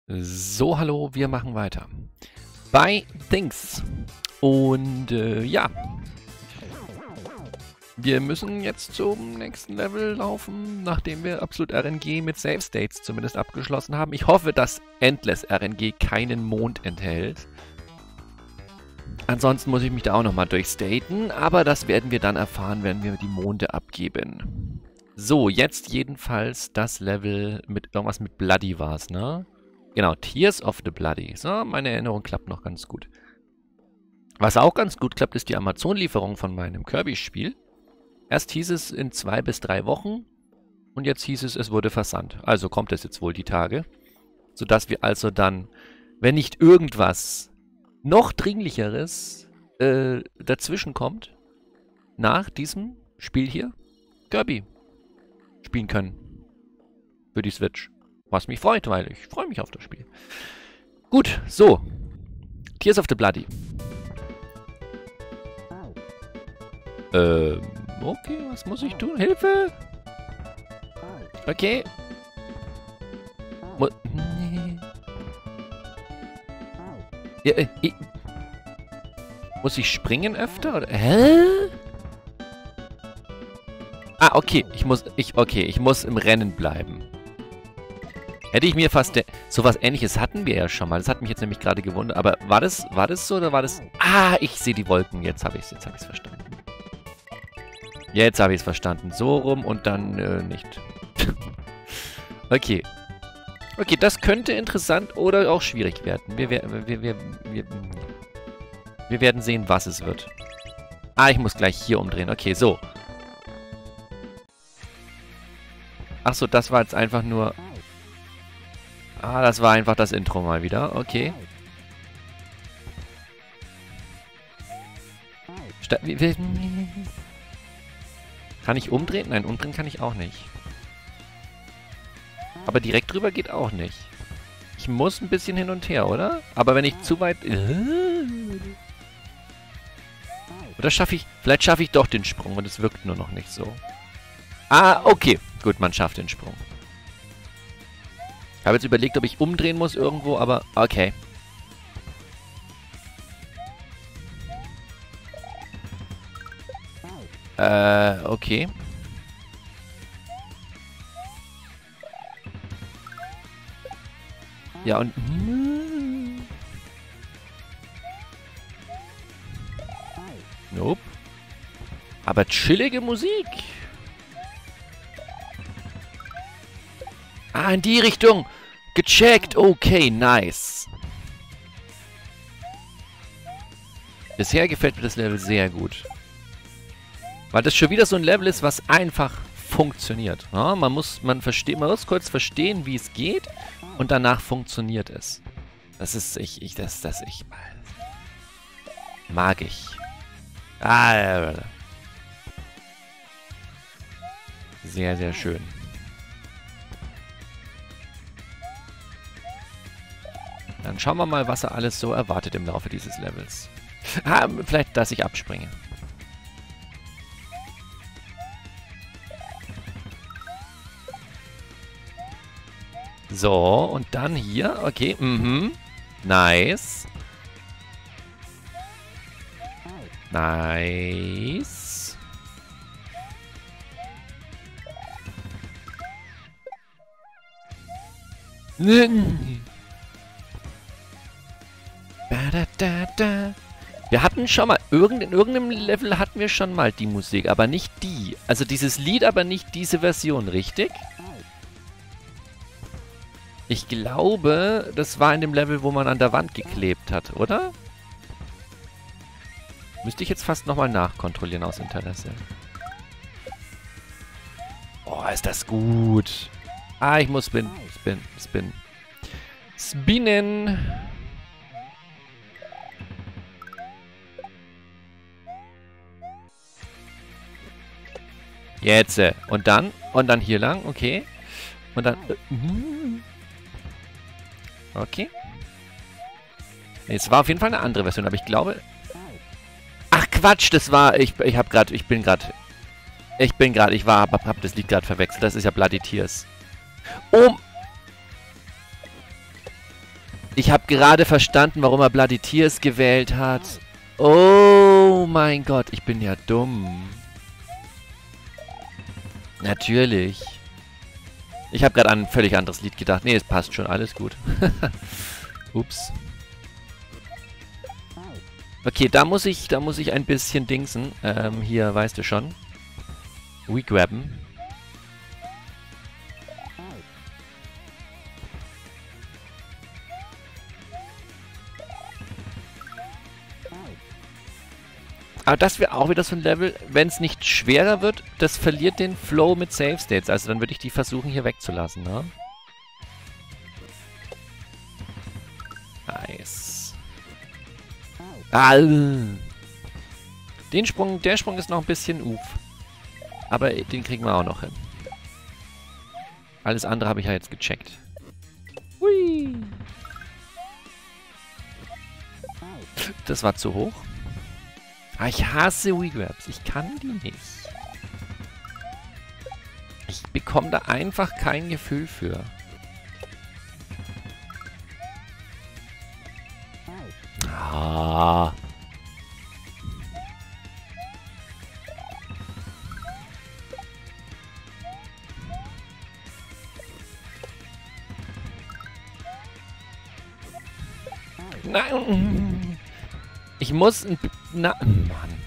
So, hallo, wir machen weiter. Bei Things. Und ja. Wir müssen jetzt zum nächsten Level laufen, nachdem wir Absolut RNG mit Save States zumindest abgeschlossen haben. Ich hoffe, dass Endless RNG keinen Mond enthält. Ansonsten muss ich mich da auch nochmal durchstaten, aber das werden wir dann erfahren, wenn wir die Monde abgeben. So, jetzt jedenfalls das Level mit irgendwas mit Bloody war es, ne? Genau, Tears of the Bloody. So, meine Erinnerung klappt noch ganz gut. Was auch ganz gut klappt, ist die Amazon-Lieferung von meinem Kirby-Spiel. Erst hieß es in 2 bis 3 Wochen und jetzt hieß es, es wurde versandt. Also kommt es jetzt wohl die Tage. Sodass wir also dann, wenn nicht irgendwas noch Dringlicheres dazwischen kommt, nach diesem Spiel hier Kirby spielen können. Für die Switch. Was mich freut, weil ich freue mich auf das Spiel. Gut, so. Tears of the Bloody. Okay, was muss ich tun? Hilfe! Okay. Nee. Ja, muss ich springen öfter? Oder? Hä? Ah, okay. Ich muss im Rennen bleiben. Hätte ich mir fast... Sowas Ähnliches hatten wir ja schon mal. Das hat mich jetzt nämlich gerade gewundert. Aber war das so oder war das... Ah, ich sehe die Wolken. Jetzt habe ich es verstanden. Jetzt habe ich es verstanden. So rum und dann nicht. Okay. Okay, das könnte interessant oder auch schwierig werden. Wir werden sehen, was es wird. Ah, ich muss gleich hier umdrehen. Okay, so. Achso, das war jetzt einfach nur... Ah, das war einfach das Intro mal wieder. Okay. Kann ich umdrehen? Nein, umdrehen kann ich auch nicht. Aber direkt drüber geht auch nicht. Ich muss ein bisschen hin und her, oder? Aber wenn ich zu weit... Oder schaffe ich... Vielleicht schaffe ich doch den Sprung und es wirkt nur noch nicht so. Ah, okay. Gut, man schafft den Sprung. Ich habe jetzt überlegt, ob ich umdrehen muss irgendwo, aber okay. Okay. Ja, und... Nope. Aber chillige Musik. Ah, in die Richtung. Gecheckt. Okay, nice. Bisher gefällt mir das Level sehr gut. Weil das schon wieder so ein Level ist, was einfach funktioniert. Ja, man muss kurz verstehen, wie es geht. Und danach funktioniert es. Das ist, mag ich. Ah, sehr, sehr schön. Dann schauen wir mal, was er alles so erwartet im Laufe dieses Levels. Ah, vielleicht, dass ich abspringe. So, und dann hier. Okay, nice. Nice. Wir hatten schon mal, in irgendeinem Level hatten wir schon mal die Musik, aber nicht die. Also dieses Lied, aber nicht diese Version, richtig? Ich glaube, das war in dem Level, wo man an der Wand geklebt hat, oder? Müsste ich jetzt fast nochmal nachkontrollieren aus Interesse. Oh, ist das gut. Ah, ich muss spinnen. Spinnen. Jetzt. Und dann hier lang, okay. Und dann... Okay. Es war auf jeden Fall eine andere Version, aber ich glaube... Ach Quatsch, das war... Ich hab das Lied gerade verwechselt. Das ist ja Bloody Tears. Oh! Ich habe gerade verstanden, warum er Bloody Tears gewählt hat. Oh mein Gott, ich bin ja dumm. Natürlich. Ich habe gerade an ein völlig anderes Lied gedacht. Nee, es passt schon, alles gut. Ups. Okay, da muss ich ein bisschen dingsen. Hier, weißt du schon. Grabben. Aber das wäre auch wieder so ein Level, wenn es nicht schwerer wird, das verliert den Flow mit Save States. Also dann würde ich die versuchen hier wegzulassen, ne? Nice. Ah, der Sprung ist noch ein bisschen uff. Aber den kriegen wir auch noch hin. Alles andere habe ich ja jetzt gecheckt. Hui. Das war zu hoch. Ah, ich hasse Wii-Grabs. Ich kann die nicht. Ich bekomme da einfach kein Gefühl für. Ah. Nein. Ich muss ein... Na, Mann.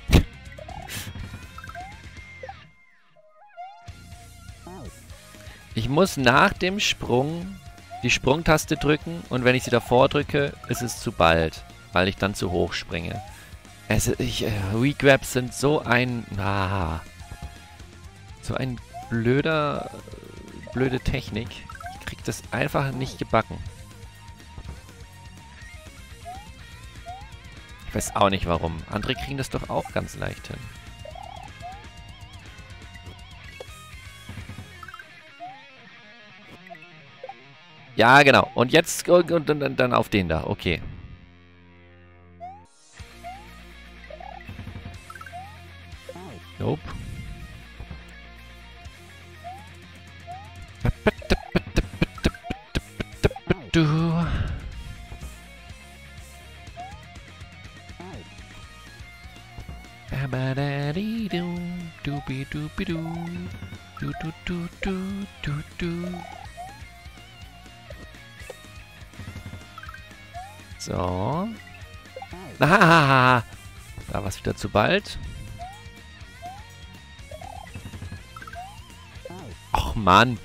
Ich muss nach dem Sprung die Sprungtaste drücken und wenn ich sie davor drücke, ist es zu bald, weil ich dann zu hoch springe. Wii-Grabs sind so ein... so ein blöde Technik. Ich krieg das einfach nicht gebacken. Ich weiß auch nicht warum. Andere kriegen das doch auch ganz leicht hin. Ja, genau. Und jetzt und dann auf den da. Okay. Nope. So. Ah, da war es wieder zu bald. Och, Mann.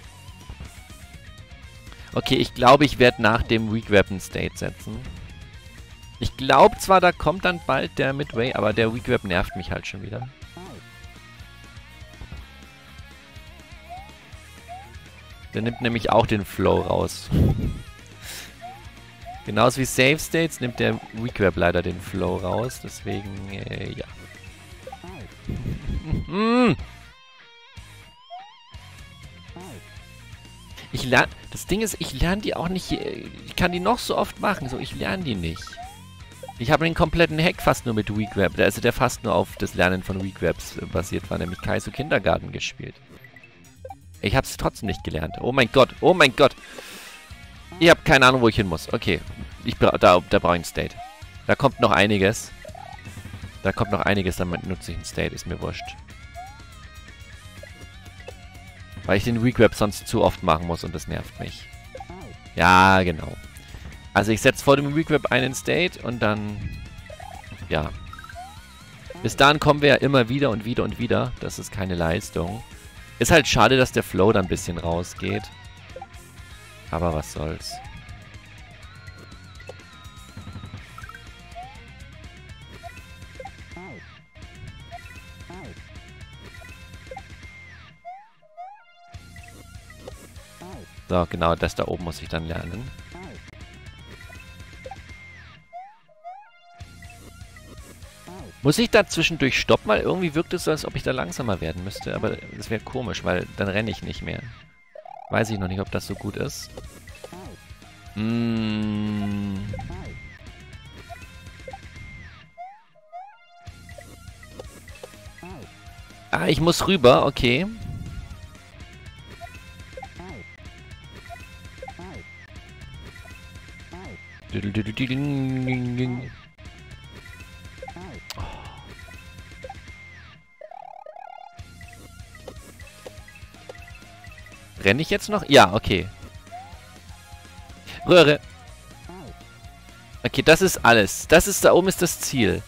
Okay, ich glaube, ich werde nach dem Wii-Grab ein State setzen. Ich glaube zwar, da kommt dann bald der Midway, aber der Wii-Grab nervt mich halt schon wieder. Der nimmt nämlich auch den Flow raus. Genauso wie Save States nimmt der Wii-Grab leider den Flow raus, deswegen, ja. Das Ding ist, ich lerne die auch nicht, ich kann die noch so oft machen, so, ich lerne die nicht. Ich habe den kompletten Hack fast nur mit Wii-Grab, also der fast nur auf das Lernen von Wii-Grabs basiert war, nämlich Kaizo Kindergarten gespielt. Ich habe es trotzdem nicht gelernt. Oh mein Gott, oh mein Gott. Ich habe keine Ahnung, wo ich hin muss. Okay, da brauche ich ein State. Da kommt noch einiges. Damit nutze ich ein State, ist mir wurscht. Weil ich den Regrab sonst zu oft machen muss und das nervt mich. Ja, genau. Also ich setze vor dem Regrab einen State und dann... Ja. Bis dahin kommen wir ja immer wieder und wieder und wieder. Das ist keine Leistung. Ist halt schade, dass der Flow dann ein bisschen rausgeht. Aber was soll's. So, genau, das da oben muss ich dann lernen. Muss ich da zwischendurch stoppen? Weil irgendwie wirkt es so, als ob ich da langsamer werden müsste. Aber das wäre komisch, weil dann renne ich nicht mehr. Weiß ich noch nicht, ob das so gut ist. Ah, ich muss rüber, okay. Renne ich jetzt noch? Ja, okay. Röhre. Okay, das ist alles. Das ist, da oben ist das Ziel.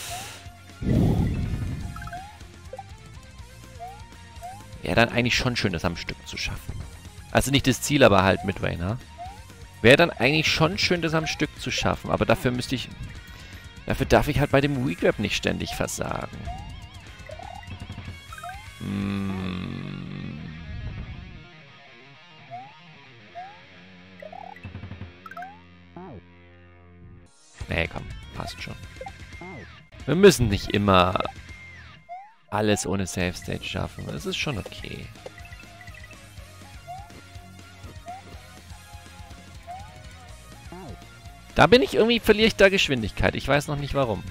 Wäre dann eigentlich schon schön, das am Stück zu schaffen. Also nicht das Ziel, aber halt Midway, ne? Wäre dann eigentlich schon schön, das am Stück zu schaffen. Aber dafür müsste ich... Dafür darf ich halt bei dem Regrab nicht ständig versagen. Nee, komm. Passt schon. Wir müssen nicht immer alles ohne Save State schaffen. Das ist schon okay. Da bin ich irgendwie, verliere ich da Geschwindigkeit. Ich weiß noch nicht warum.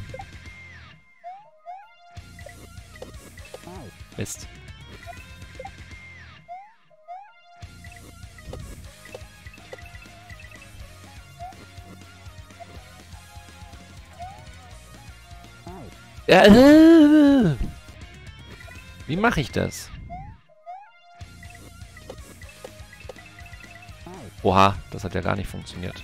Mist. Wie mache ich das? Oha, das hat ja gar nicht funktioniert.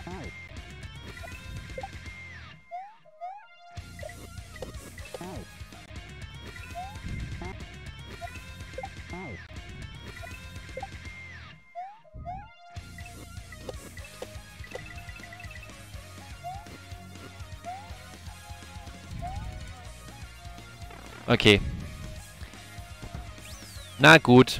Okay. Na gut.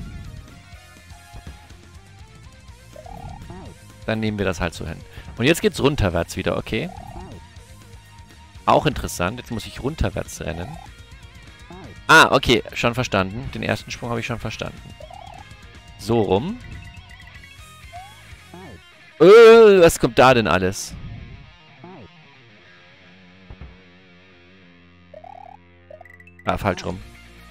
Dann nehmen wir das halt so hin. Und jetzt geht's runterwärts wieder, okay? Auch interessant. Jetzt muss ich runterwärts rennen. Ah, okay. Schon verstanden. Den ersten Sprung habe ich schon verstanden. So rum. Was kommt da denn alles? Ah, falsch rum.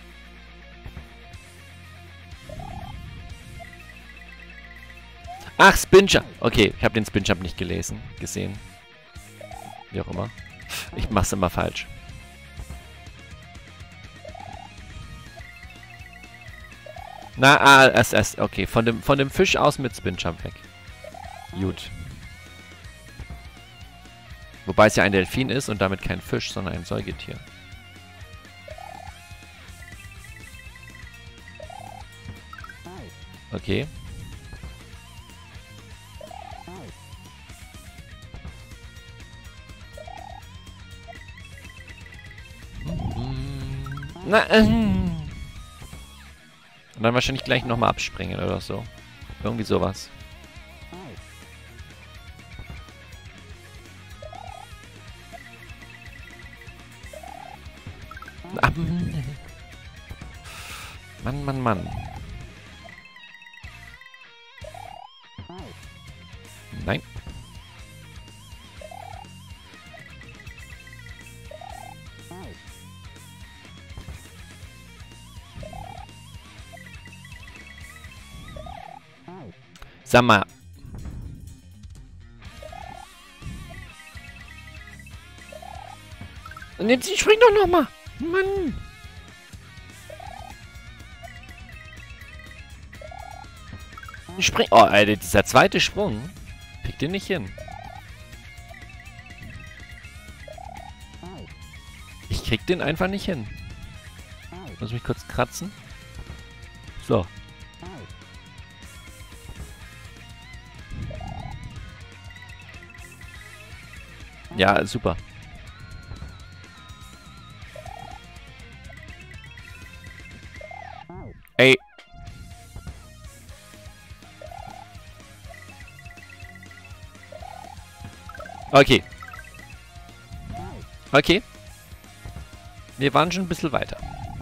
Ach, Spinjump. Okay, ich habe den Spinjump nicht gesehen. Wie auch immer. Ich mach's immer falsch. Na, okay. Von dem Fisch aus mit Spinjump weg. Gut. Wobei es ja ein Delfin ist und damit kein Fisch, sondern ein Säugetier. Okay. Na, Und dann wahrscheinlich gleich nochmal abspringen oder so. Irgendwie sowas. Mann, Mann, Mann. Nein. Sag mal. Und jetzt spring doch noch mal. Mann. Spring. Oh, Alter, dieser zweite Sprung. Kriegt den nicht hin. Ich krieg den einfach nicht hin. Muss mich kurz kratzen. So. Ja, super. Ey. Okay. Okay. Wir waren schon ein bisschen weiter.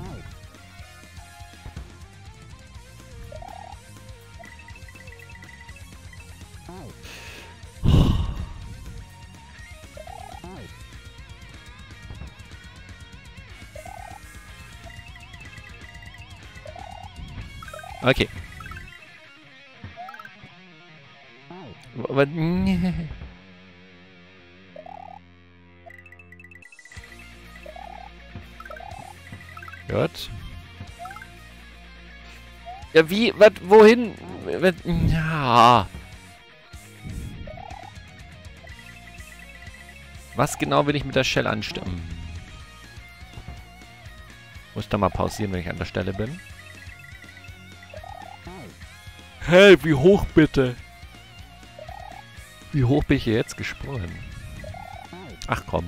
Okay. Gut. Ja, wie? Was? Wohin? Ja. Was genau will ich mit der Shell anstimmen? Muss da mal pausieren, wenn ich an der Stelle bin. Hey, wie hoch bitte? Wie hoch bin ich hier jetzt gesprungen? Ach komm.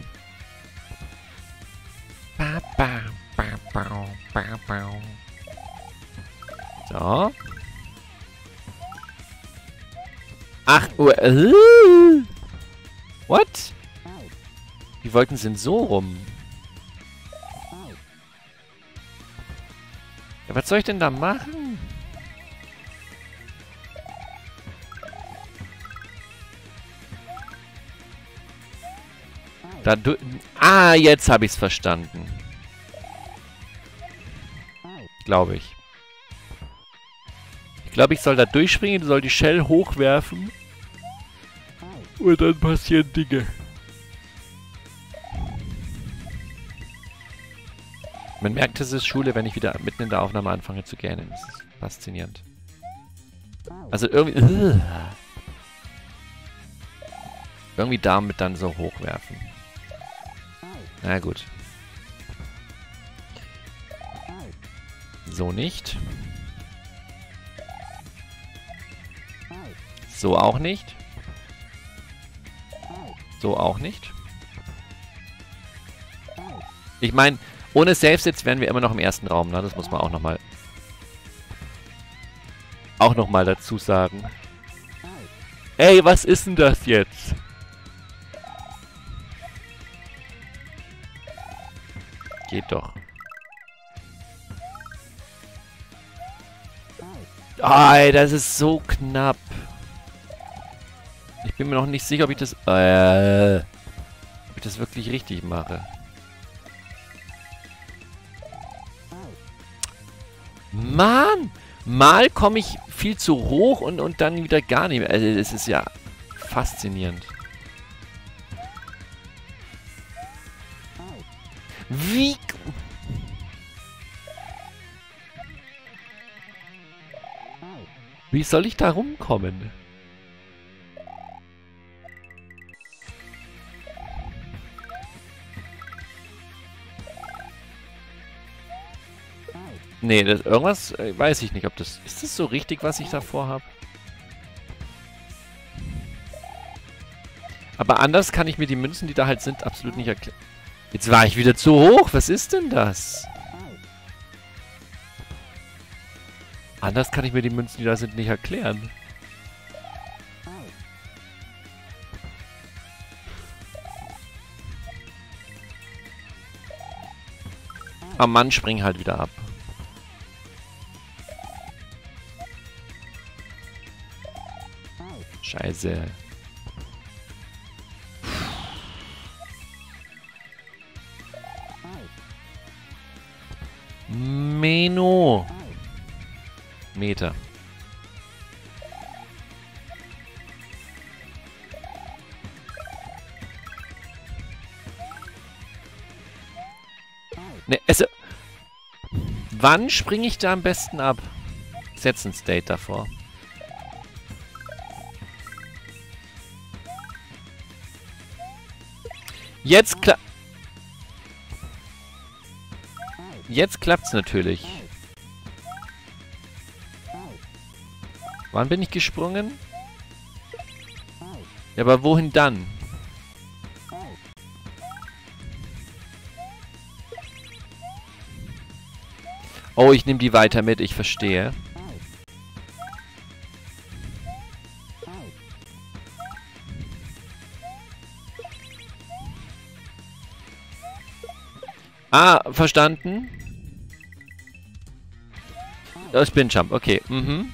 So. Ach, what? Die Wolken sind so rum. Ja, was soll ich denn da machen? Da jetzt habe ich es verstanden. Glaube ich. Ich glaube, ich soll da durchspringen, soll die Shell hochwerfen. Und dann passieren Dinge. Man merkt, es ist Schule, wenn ich wieder mitten in der Aufnahme anfange zu gähnen. Das ist faszinierend. Also irgendwie... Irgendwie damit dann so hochwerfen. Na gut. So nicht. So auch nicht. So auch nicht. Ich meine, ohne Safe-Sitz wären wir immer noch im ersten Raum, ne? Das muss man auch nochmal dazu sagen. Ey, was ist denn das jetzt? Geht doch. Ey, das ist so knapp. Ich bin mir noch nicht sicher, ob ich das wirklich richtig mache. Mann! Mal komme ich viel zu hoch und dann wieder gar nicht mehr. Also das ist ja faszinierend. Wie... Wie soll ich da rumkommen? Nee, das, irgendwas weiß ich nicht, ob das... Ist das so richtig, was ich da vorhabe? Aber anders kann ich mir die Münzen, die da halt sind, absolut nicht erklären. Jetzt war ich wieder zu hoch. Was ist denn das? Anders kann ich mir die Münzen, die da sind, nicht erklären. Oh Mann, spring halt wieder ab. Scheiße. Meno. Meter. Ne, also... Wann springe ich da am besten ab? Setz ein State davor. Jetzt klappt's natürlich. Wann bin ich gesprungen? Ja, aber wohin dann? Oh, ich nehme die weiter mit, ich verstehe. Ah, verstanden. Oh, Spin Jump, okay. Mhm.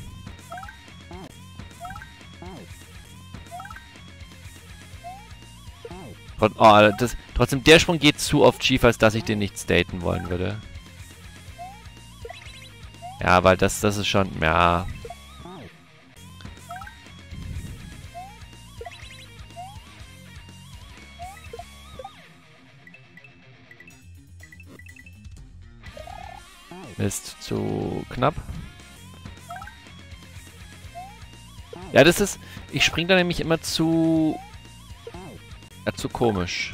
Oh, trotzdem, der Sprung geht zu oft schief, als dass ich den nicht staten wollen würde. Ja, weil das ist schon... Ja. Mist, zu knapp. Ja, das ist... Ich spring da nämlich immer zu... Ja, zu komisch.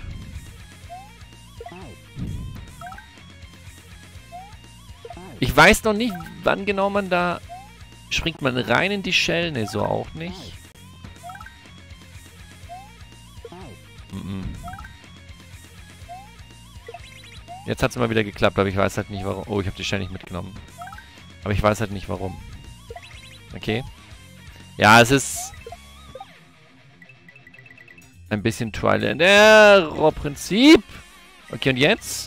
Ich weiß noch nicht, wann genau man da... Springt man rein in die Shell? Ne, so auch nicht. Jetzt hat es mal wieder geklappt, aber ich weiß halt nicht warum. Oh, ich habe die Shell nicht mitgenommen. Aber ich weiß halt nicht warum. Okay. Ja, es ist... ein bisschen Trial and Error Prinzip. Okay, und jetzt?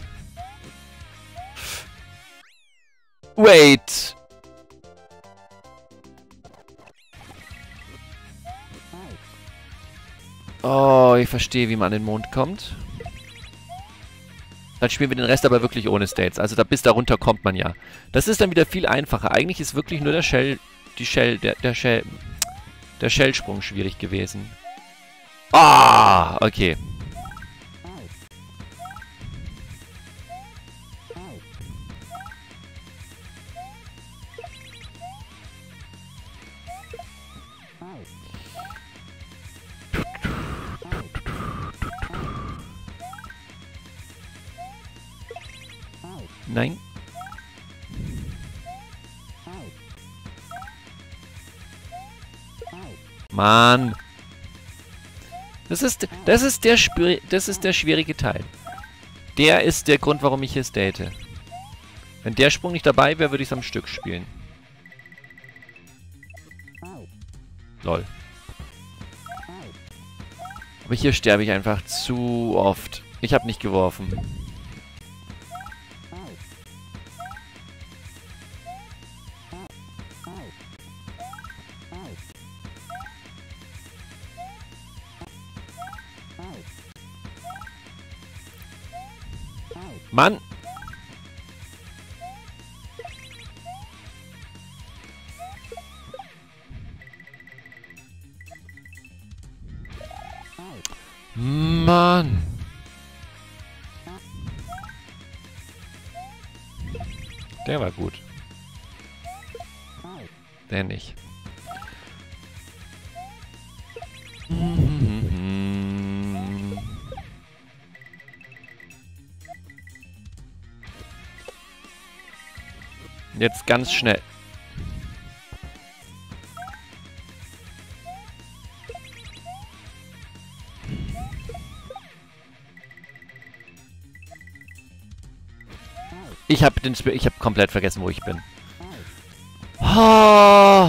Wait. Oh, ich verstehe, wie man an den Mond kommt. Dann spielen wir den Rest aber wirklich ohne States. Also da bis darunter kommt man ja. Das ist dann wieder viel einfacher. Eigentlich ist wirklich nur der Shell-Sprung schwierig gewesen. Ah, okay. Nein. Mann. Das ist der schwierige Teil. Der ist der Grund, warum ich hier state. Wenn der Sprung nicht dabei wäre, würde ich es am Stück spielen. Lol. Aber hier sterbe ich einfach zu oft. Ich habe nicht geworfen. Mann! Mann! Der war gut. Der nicht. Jetzt ganz schnell. Ich habe komplett vergessen, wo ich bin. Oh.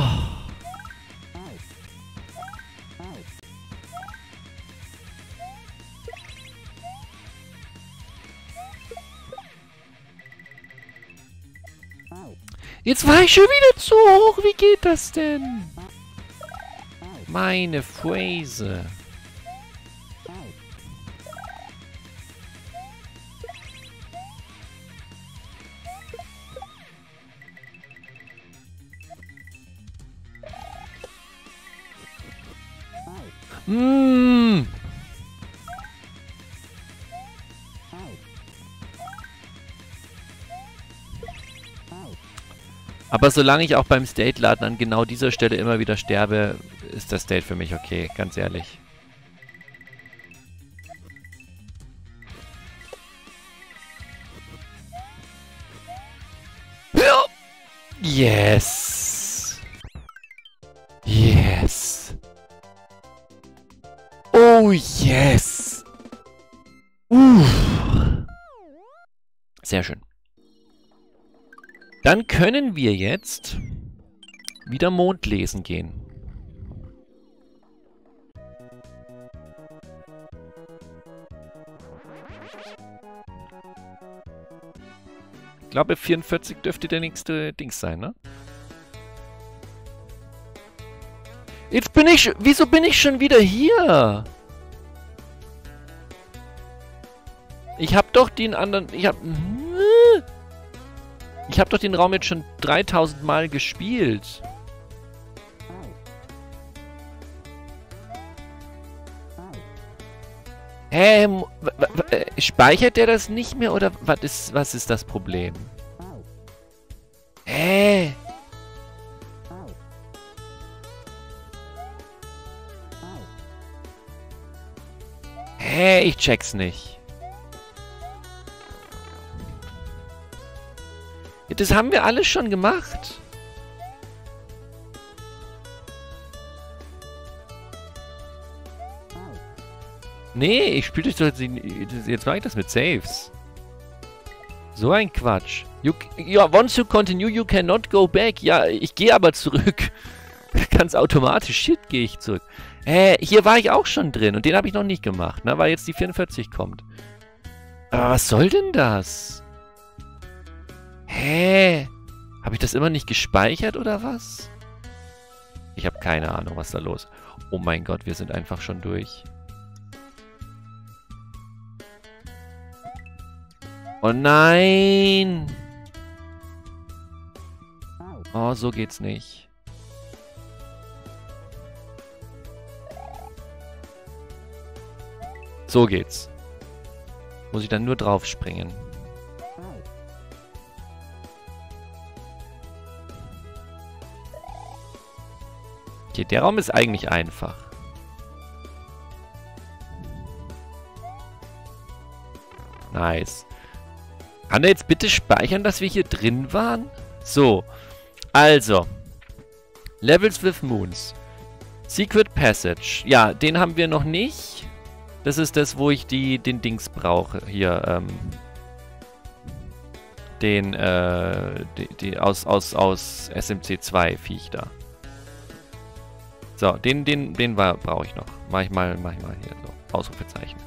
Jetzt war ich schon wieder zu hoch. Wie geht das denn? Meine Phrase. Aber solange ich auch beim State-Laden an genau dieser Stelle immer wieder sterbe, ist das State für mich okay, ganz ehrlich. Ja. Yes! Yes! Oh yes! Sehr schön. Dann können wir jetzt wieder Mond lesen gehen. Ich glaube, 44 dürfte der nächste Dings sein, ne? Jetzt bin ich... Wieso bin ich schon wieder hier? Ich habe doch den anderen... Ich habe doch den Raum jetzt schon 3000 Mal gespielt. Speichert der das nicht mehr oder was ist das Problem? Hä? Hä? Ich check's nicht. Das haben wir alles schon gemacht. Nee, ich spiele doch jetzt mache ich das mit Saves. So ein Quatsch. Once you continue, you cannot go back. Ja, ich gehe aber zurück. Ganz automatisch. Shit, gehe ich zurück. Hier war ich auch schon drin und den habe ich noch nicht gemacht, ne, weil jetzt die 44 kommt. Aber was soll denn das? Hä? Habe ich das immer nicht gespeichert oder was? Ich habe keine Ahnung, was da los ist. Oh mein Gott, wir sind einfach schon durch. Oh nein! Oh, so geht's nicht. So geht's. Muss ich dann nur drauf springen. Okay, der Raum ist eigentlich einfach. Nice. Kann er jetzt bitte speichern, dass wir hier drin waren? So. Also. Levels with Moons. Secret Passage. Ja, den haben wir noch nicht. Das ist das, wo ich den Dings brauche. Hier, aus SMC 2 Viech da. So, den brauche ich noch. Mach ich mal hier so. Ausrufezeichen.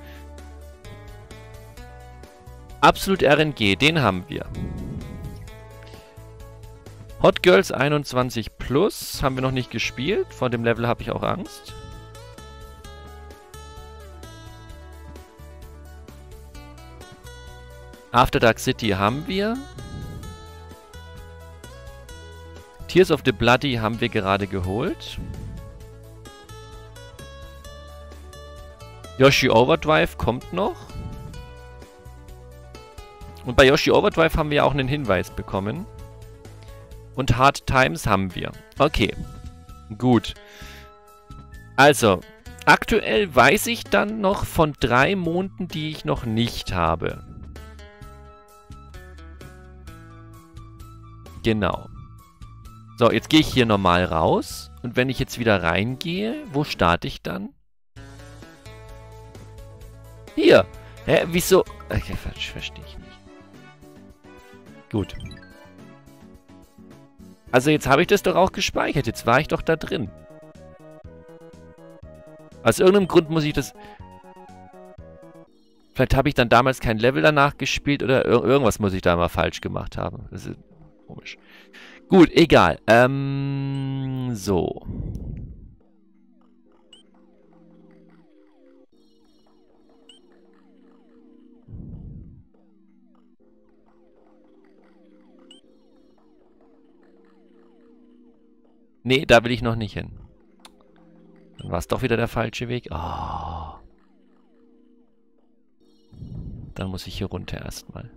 Absolut RNG, den haben wir. Hot Girls 21 Plus haben wir noch nicht gespielt. Vor dem Level habe ich auch Angst. After Dark City haben wir. Tears of the Bloody haben wir gerade geholt. Yoshi Overdrive kommt noch. Und bei Yoshi Overdrive haben wir auch einen Hinweis bekommen. Und Hard Times haben wir. Okay. Gut. Also, aktuell weiß ich dann noch von 3 Monden, die ich noch nicht habe. Genau. So, jetzt gehe ich hier normal raus. Und wenn ich jetzt wieder reingehe, wo starte ich dann? Hier. Hä, wieso? Okay, verstehe ich nicht. Gut. Also jetzt habe ich das doch auch gespeichert. Jetzt war ich doch da drin. Aus irgendeinem Grund muss ich das... Vielleicht habe ich dann damals kein Level danach gespielt oder irgendwas muss ich da mal falsch gemacht haben. Das ist komisch. Gut, egal. So. Nee, da will ich noch nicht hin. Dann war es doch wieder der falsche Weg. Oh. Dann muss ich hier runter erstmal.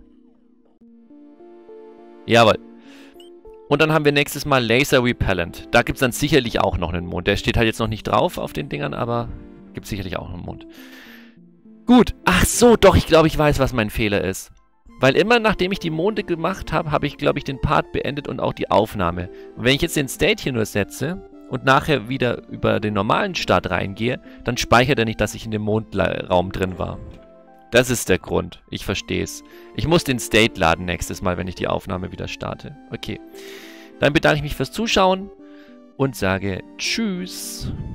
Jawohl. Und dann haben wir nächstes Mal Laser Repellent. Da gibt es dann sicherlich auch noch einen Mond. Der steht halt jetzt noch nicht drauf auf den Dingern, aber gibt sicherlich auch noch einen Mond. Gut. Ach so, doch, ich glaube, ich weiß, was mein Fehler ist. Weil immer, nachdem ich die Monde gemacht habe, habe ich, glaube ich, den Part beendet und auch die Aufnahme. Und wenn ich jetzt den State hier nur setze und nachher wieder über den normalen Start reingehe, dann speichert er nicht, dass ich in dem Mondraum drin war. Das ist der Grund. Ich verstehe es. Ich muss den State laden nächstes Mal, wenn ich die Aufnahme wieder starte. Okay. Dann bedanke ich mich fürs Zuschauen und sage Tschüss.